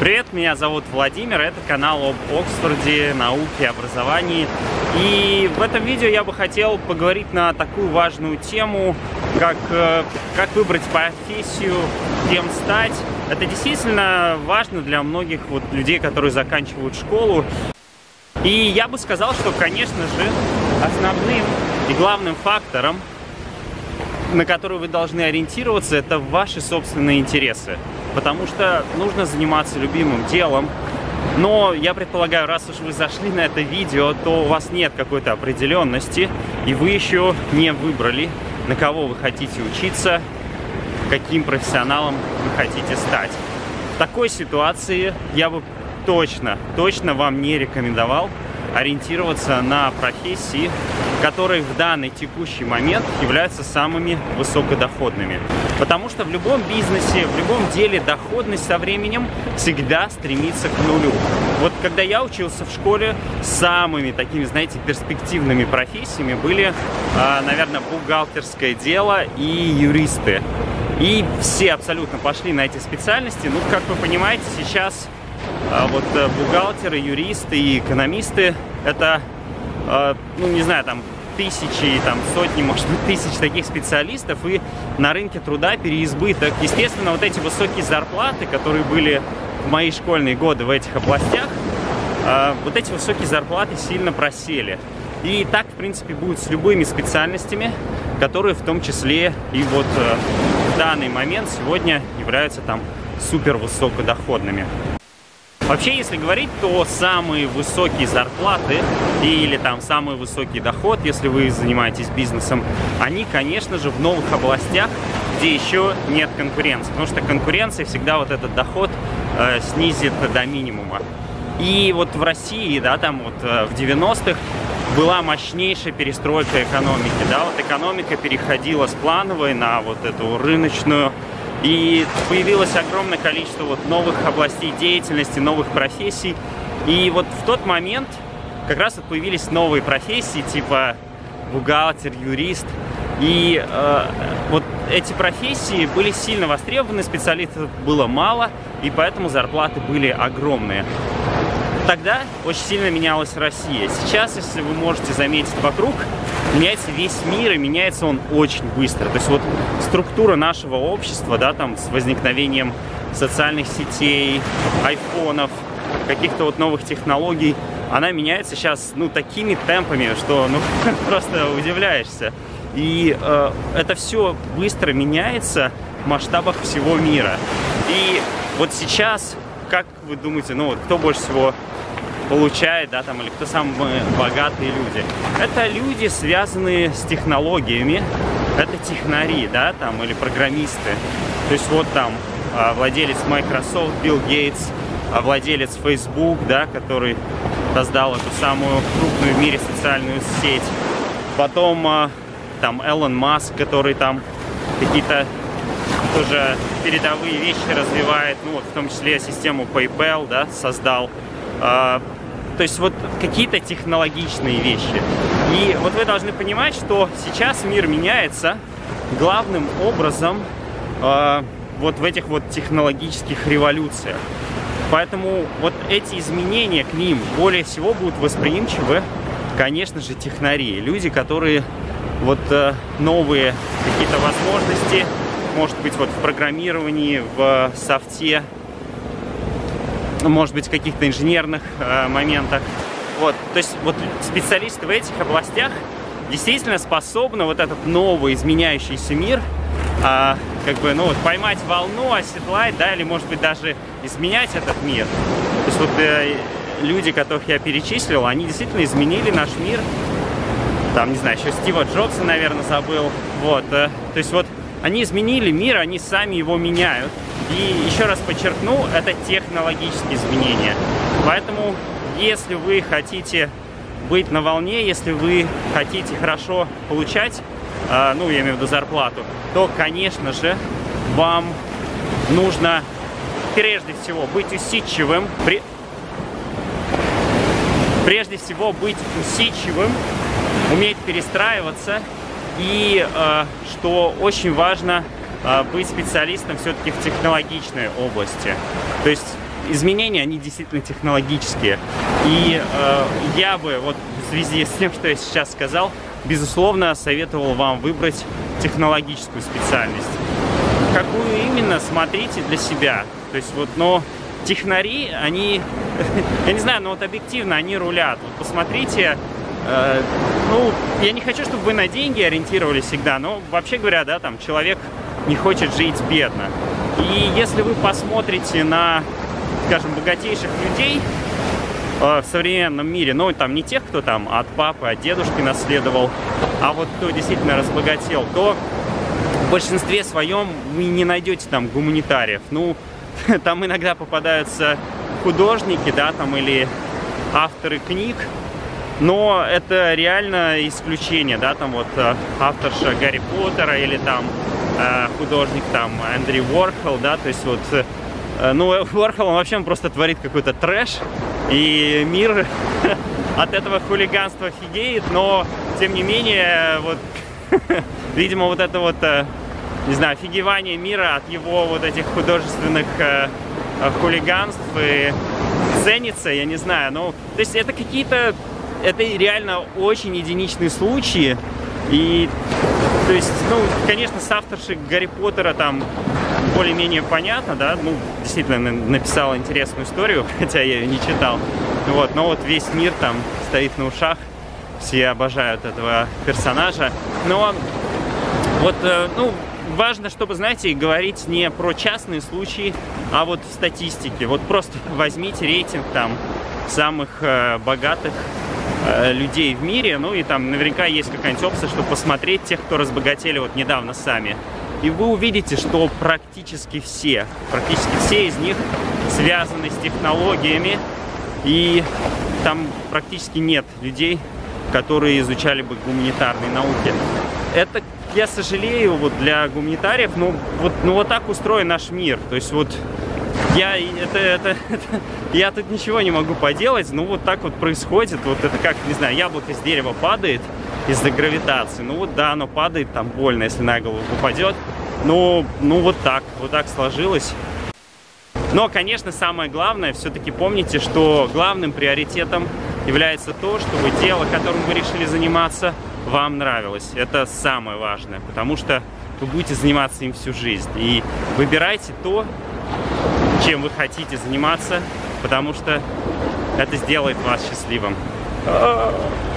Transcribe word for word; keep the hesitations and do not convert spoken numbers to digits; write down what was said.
Привет, меня зовут Владимир, это канал об Оксфорде, науке, образовании. И в этом видео я бы хотел поговорить на такую важную тему, как, как выбрать профессию, кем стать. Это действительно важно для многих вот людей, которые заканчивают школу. И я бы сказал, что, конечно же, основным и главным фактором, на который вы должны ориентироваться, это ваши собственные интересы. Потому что нужно заниматься любимым делом. Но я предполагаю, раз уж вы зашли на это видео, то у вас нет какой-то определенности, и вы еще не выбрали, на кого вы хотите учиться, каким профессионалом вы хотите стать. В такой ситуации я бы точно, точно вам не рекомендовал ориентироваться на профессии, которые в данный текущий момент являются самыми высокодоходными. Потому что в любом бизнесе, в любом деле доходность со временем всегда стремится к нулю. Вот когда я учился в школе, самыми такими, знаете, перспективными профессиями были, наверное, бухгалтерское дело и юристы. И все абсолютно пошли на эти специальности. Ну, как вы понимаете, сейчас вот бухгалтеры, юристы и экономисты — это, ну, не знаю, там тысячи, там сотни, может быть, тысяч таких специалистов, и на рынке труда переизбыток. Естественно, вот эти высокие зарплаты, которые были в мои школьные годы в этих областях, вот эти высокие зарплаты сильно просели. И так, в принципе, будет с любыми специальностями, которые в том числе и вот в данный момент сегодня являются там супер высокодоходными. Вообще, если говорить, то самые высокие зарплаты или там самый высокий доход, если вы занимаетесь бизнесом, они, конечно же, в новых областях, где еще нет конкуренции. Потому что конкуренция всегда вот этот доход э, снизит до минимума. И вот в России, да, там вот э, в девяностых была мощнейшая перестройка экономики. Да, вот экономика переходила с плановой на вот эту рыночную. И появилось огромное количество вот новых областей деятельности, новых профессий. И вот в тот момент как раз вот появились новые профессии, типа бухгалтер, юрист. И э, вот эти профессии были сильно востребованы, специалистов было мало, и поэтому зарплаты были огромные. Тогда очень сильно менялась Россия. Сейчас, если вы можете заметить вокруг, меняется весь мир, и меняется он очень быстро. То есть вот структура нашего общества, да, там с возникновением социальных сетей, айфонов, каких-то вот новых технологий, она меняется сейчас, ну, такими темпами, что, ну, просто удивляешься. И э, это все быстро меняется в масштабах всего мира. И вот сейчас, как вы думаете, ну, вот кто больше всего получает, да, там, или кто самые богатые люди? Это люди, связанные с технологиями, это технари, да, там, или программисты. То есть вот там владелец Microsoft Билл Гейтс, владелец Facebook, да, который создал эту самую крупную в мире социальную сеть. Потом там Элон Маск, который там какие-то тоже передовые вещи развивает, ну вот в том числе систему PayPal, да, создал. А, то есть вот какие-то технологичные вещи. И вот вы должны понимать, что сейчас мир меняется главным образом а, вот в этих вот технологических революциях. Поэтому вот эти изменения к ним более всего будут восприимчивы, конечно же, технари. Люди, которые вот а, новые какие-то возможности, может быть, вот в программировании, в софте, может быть, в каких-то инженерных э, моментах. Вот, то есть вот специалисты в этих областях действительно способны вот этот новый изменяющийся мир э, как бы, ну, вот, поймать волну, оседлать, да, или, может быть, даже изменять этот мир. То есть вот э, люди, которых я перечислил, они действительно изменили наш мир. Там, не знаю, еще Стива Джобса, наверное, забыл. Вот, э, то есть вот они изменили мир, они сами его меняют. И еще раз подчеркну, это технологические изменения. Поэтому, если вы хотите быть на волне, если вы хотите хорошо получать, э, ну, я имею в виду зарплату, то, конечно же, вам нужно прежде всего быть усидчивым. При... Прежде всего быть усидчивым, уметь перестраиваться. И, э, что очень важно, быть специалистом все-таки в технологичной области. То есть изменения, они действительно технологические. И э, я бы, вот в связи с тем, что я сейчас сказал, безусловно, советовал вам выбрать технологическую специальность. Какую именно, смотрите для себя. То есть вот, но технари, они, я не знаю, но вот объективно они рулят. Вот посмотрите, э, ну, я не хочу, чтобы вы на деньги ориентировались всегда, но вообще говоря, да, там человек не хочет жить бедно. И если вы посмотрите на, скажем, богатейших людей э, в современном мире, ну, там не тех, кто там от папы, от дедушки наследовал, а вот кто действительно разбогател, то в большинстве своем вы не найдете там гуманитариев. Ну, там иногда попадаются художники, да, там, или авторы книг, но это реально исключение, да, там вот авторша Гарри Поттера или там художник там Энди Уорхол, да, то есть вот, ну, Уорхол, он вообще он просто творит какой-то трэш, и мир от этого хулиганства офигеет, но, тем не менее, вот, видимо, вот это вот, не знаю, офигевание мира от его вот этих художественных хулиганств и ценится, я не знаю, ну, то есть это какие-то, это реально очень единичные случаи, и, то есть, ну, конечно, с авторшей Гарри Поттера там более-менее понятно, да, ну, действительно написала интересную историю, хотя я ее не читал, вот, но вот весь мир там стоит на ушах, все обожают этого персонажа, но вот, ну, важно, чтобы, знаете, говорить не про частные случаи, а вот в статистике, вот просто возьмите рейтинг там самых э, богатых людей в мире, ну и там наверняка есть какая-нибудь опция, чтобы посмотреть тех, кто разбогатели вот недавно сами. И вы увидите, что практически все, практически все из них связаны с технологиями, и там практически нет людей, которые изучали бы гуманитарные науки. Это, я сожалею, вот для гуманитариев, ну вот, ну вот так устроен наш мир, то есть вот Я, это, это, это, я тут ничего не могу поделать, ну вот так вот происходит, вот это как, не знаю, яблоко с дерева падает из-за гравитации, ну вот да, оно падает, там больно, если на голову упадет, ну, ну вот так, вот так сложилось. Но, конечно, самое главное, все-таки помните, что главным приоритетом является то, чтобы дело, которым вы решили заниматься, вам нравилось. Это самое важное, потому что вы будете заниматься им всю жизнь. И выбирайте то, чем вы хотите заниматься, потому что это сделает вас счастливым.